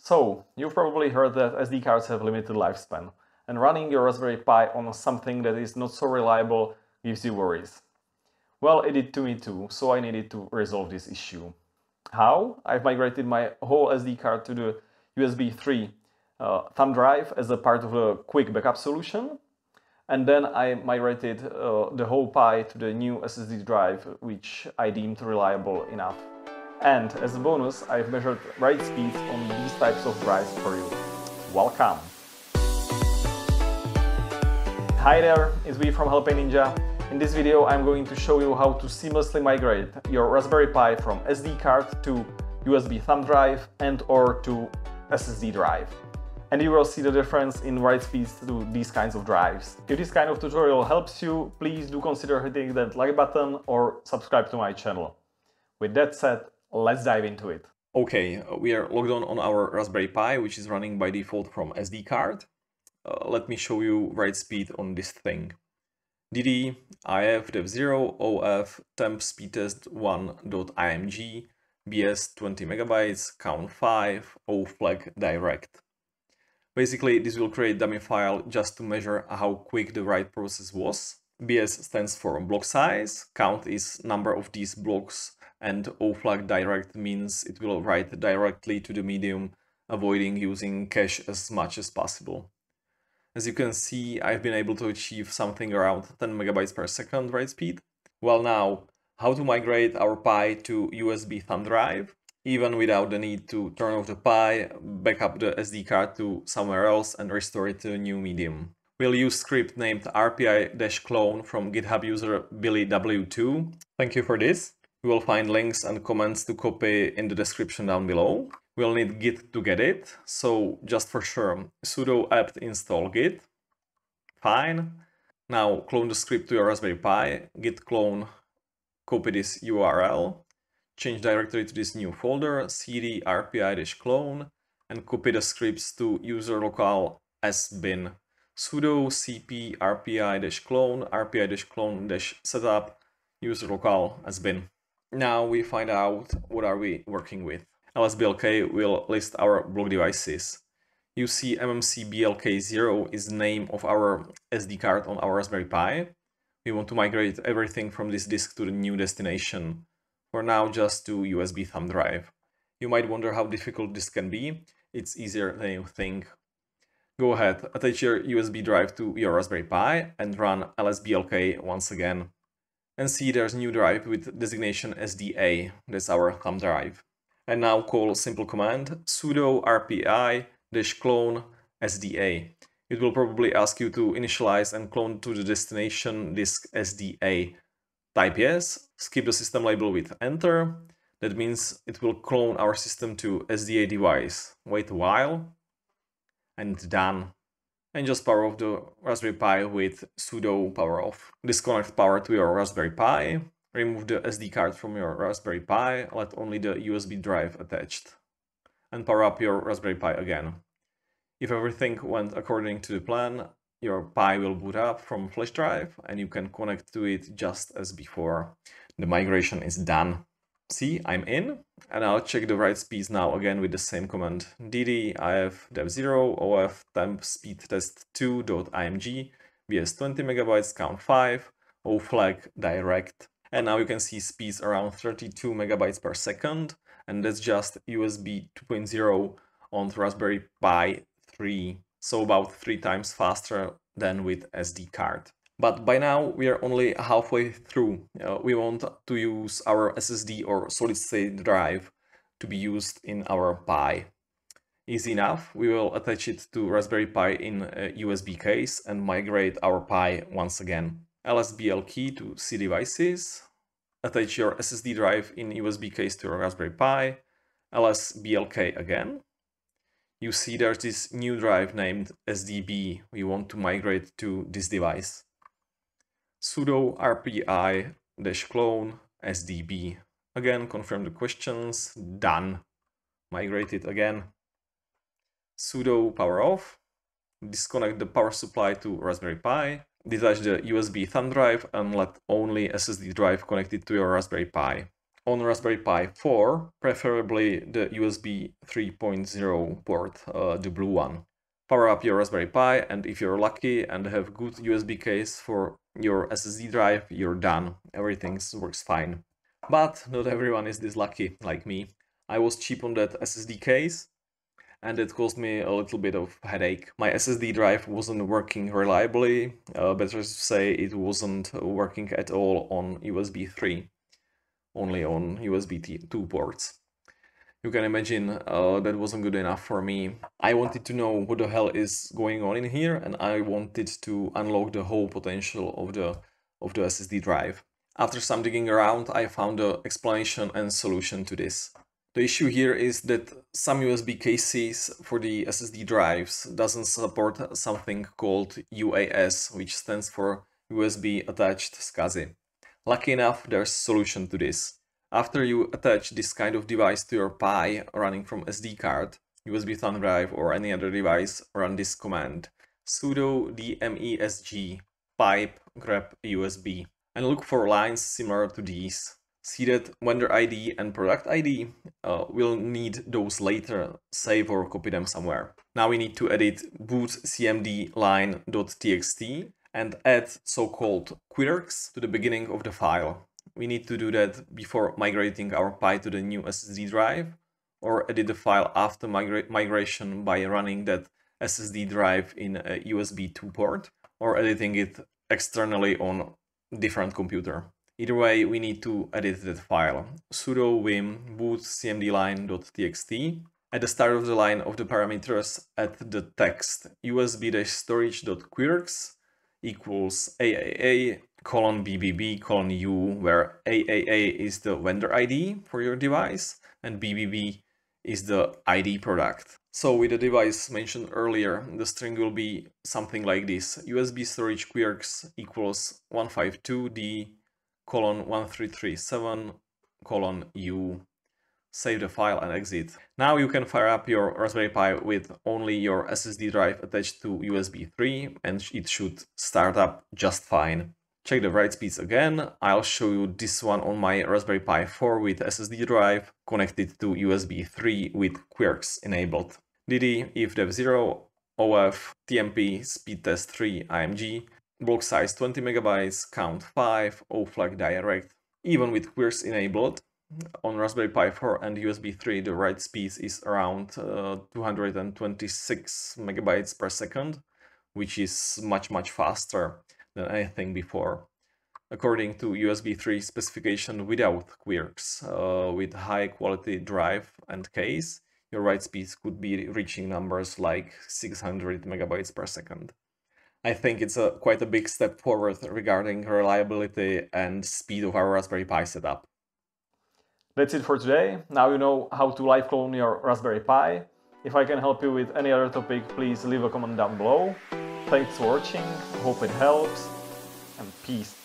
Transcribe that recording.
So, you've probably heard that SD cards have limited lifespan, and running your Raspberry Pi on something that is not so reliable gives you worries. Well, it did to me too, so I needed to resolve this issue. How? I've migrated my whole SD card to the USB 3 thumb drive as a part of a quick backup solution, and then I migrated the whole Pi to the new SSD drive, which I deemed reliable enough. And as a bonus, I've measured write speeds on these types of drives for you. Welcome! Hi there, it's me from Helping Ninja. In this video, I'm going to show you how to seamlessly migrate your Raspberry Pi from SD card to USB thumb drive and or to SSD drive. And you will see the difference in write speeds to these kinds of drives. If this kind of tutorial helps you, please do consider hitting that like button or subscribe to my channel. With that said, let's dive into it. Okay, we are logged on our Raspberry Pi, which is running by default from SD card. Let me show you write speed on this thing. dd if dev0 of temp speedtest 1.img bs 20 megabytes count 5 o flag direct. Basically, this will create dummy file just to measure how quick the write process was. BS stands for block size, count is number of these blocks, and O flag direct means it will write directly to the medium, avoiding using cache as much as possible. As you can see, I've been able to achieve something around 10 megabytes per second write speed. Well, now, how to migrate our Pi to USB thumb drive, even without the need to turn off the Pi, back up the SD card to somewhere else and restore it to a new medium. We'll use script named rpi-clone from GitHub user BillyW2. Thank you for this. We will find links and comments to copy in the description down below. We'll need git to get it, so just for sure, sudo apt install git. Fine. Now clone the script to your Raspberry Pi, git clone, copy this URL, change directory to this new folder, cd rpi-clone, and copy the scripts to user local sbin. Sudo cp rpi-clone, rpi-clone-setup, user local sbin. Now we find out what are we working with. lsblk will list our block devices. You see mmcblk0 is the name of our SD card on our Raspberry Pi. We want to migrate everything from this disk to the new destination. For now, just to USB thumb drive. You might wonder how difficult this can be. It's easier than you think. Go ahead, attach your USB drive to your Raspberry Pi and run lsblk once again. And see there's a new drive with designation SDA, that's our thumb drive. And now call simple command sudo rpi-clone SDA. It will probably ask you to initialize and clone to the destination disk SDA. Type yes, skip the system label with enter. That means it will clone our system to SDA device. Wait a while, and done. And just power off the Raspberry Pi with sudo power off. Disconnect power to your Raspberry Pi, remove the SD card from your Raspberry Pi, let only the USB drive attached, and power up your Raspberry Pi again. If everything went according to the plan, your Pi will boot up from flash drive and you can connect to it just as before. The migration is done. See, I'm in, and I'll check the write speeds now again with the same command. dd if dev0 of temp speedtest 2.img bs 20 megabytes count 5 o flag direct. And now you can see speeds around 32 megabytes per second, and that's just USB 2.0 on the Raspberry Pi 3, so about 3 times faster than with SD card. But by now we are only halfway through. We want to use our SSD or solid-state drive to be used in our Pi. Easy enough, we will attach it to Raspberry Pi in a USB case and migrate our Pi once again. LSBL key to C devices, attach your SSD drive in USB case to your Raspberry Pi, LSBLK again. You see there's this new drive named SDB we want to migrate to this device. Sudo rpi-clone SDB. Again, confirm the questions, done. Migrate it again. Sudo power off, disconnect the power supply to Raspberry Pi, detach the USB thumb drive and let only SSD drive connected to your Raspberry Pi. on Raspberry Pi 4, preferably the USB 3.0 port, the blue one. Power up your Raspberry Pi, and if you're lucky and have good USB case for your SSD drive, you're done. Everything works fine. But not everyone is this lucky like me. I was cheap on that SSD case, and it caused me a little bit of headache. My SSD drive wasn't working reliably, better to say it wasn't working at all on USB 3, only on USB 2 ports. You can imagine that wasn't good enough for me. I wanted to know what the hell is going on in here, and I wanted to unlock the whole potential of the SSD drive. After some digging around, I found an explanation and solution to this. The issue here is that some USB cases for the SSD drives doesn't support something called UAS, which stands for USB Attached SCSI. Lucky enough, there's a solution to this. After you attach this kind of device to your Pi running from SD card, USB thumb drive or any other device, run this command: sudo dmesg pipe grep USB, and look for lines similar to these. See that vendor ID and product ID? We'll need those later, save or copy them somewhere. Now we need to edit boot cmd line.txt and add so-called quirks to the beginning of the file. We need to do that before migrating our Pi to the new SSD drive, or edit the file after migration by running that SSD drive in a USB 2 port, or editing it externally on a different computer. Either way, we need to edit that file. Sudo vim boot cmd line.txt. At the start of the line of the parameters, add the text usb-storage.quirks equals AAA :BBB:U, where AAA is the vendor ID for your device and BBB is the ID product. So with the device mentioned earlier, the string will be something like this: USB storage quirks equals 152D:1337:U. Save the file and exit. Now you can fire up your Raspberry Pi with only your SSD drive attached to USB 3 and it should start up just fine. Check the write speeds again. I'll show you this one on my Raspberry Pi 4 with SSD drive connected to USB 3 with quirks enabled. DD if dev0 OF TMP SpeedTest 3 IMG, block size 20 MB, count 5, O-flag direct. Even with quirks enabled, on Raspberry Pi 4 and USB 3 the write speed is around 226 MB per second, which is much faster than anything before. According to USB 3 specification without quirks, with high quality drive and case, your write speeds could be reaching numbers like 600 MB per second. I think it's quite a big step forward regarding reliability and speed of our Raspberry Pi setup. That's it for today. Now you know how to live clone your Raspberry Pi. If I can help you with any other topic, please leave a comment down below. Thanks for watching, hope it helps, and peace.